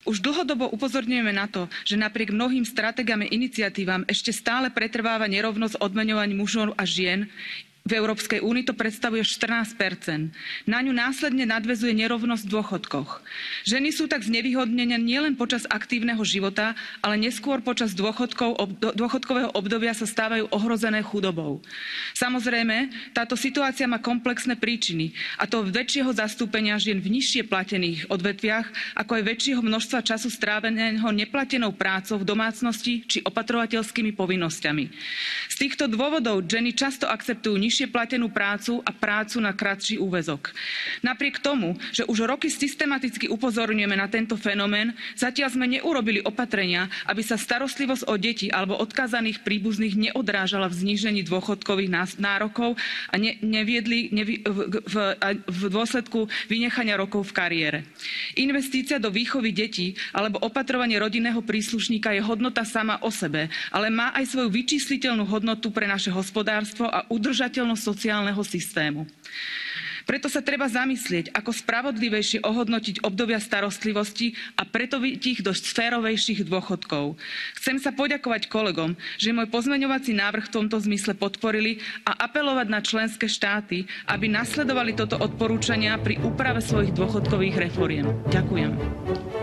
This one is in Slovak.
Už dlhodobo upozorňujeme na to, že napriek mnohým stratégiám a iniciatívam ešte stále pretrváva nerovnosť odmeňovaní mužov a žien. V Európskej únii to predstavuje 14%. Na ňu následne nadväzuje nerovnosť v dôchodkoch. Ženy sú tak znevýhodnené nielen počas aktívneho života, ale neskôr počas dôchodkového obdobia sa stávajú ohrozené chudobou. Samozrejme, táto situácia má komplexné príčiny, a to väčšieho zastúpenia žien v nižšie platených odvetviach, ako aj väčšieho množstva času stráveného neplatenou prácou v domácnosti či opatrovateľskými povinnosťami. Z týchto dôvodov ženy často akceptujú nižšie platenú prácu a prácu na kratší úväzok. Napriek tomu, že už roky systematicky upozorňujeme na tento fenomén, zatiaľ sme neurobili opatrenia, aby sa starostlivosť o deti alebo odkázaných príbuzných neodrážala v znížení dôchodkových nárokov a neviedli v dôsledku vynechania rokov v kariére. Investícia do výchovy detí alebo opatrovanie rodinného príslušníka je hodnota sama o sebe, ale má aj svoju vyčísliteľnú hodnotu pre naše hospodárstvo a udržateľnosť sociálneho systému. Preto sa treba zamyslieť, ako spravodlivejšie ohodnotiť obdobia starostlivosti a pretoviť ich do sférovejších dôchodkov. Chcem sa poďakovať kolegom, že môj pozmeňovací návrh v tomto zmysle podporili a apelovať na členské štáty, aby nasledovali toto odporúčania pri úprave svojich dôchodkových reforiem. Ďakujem.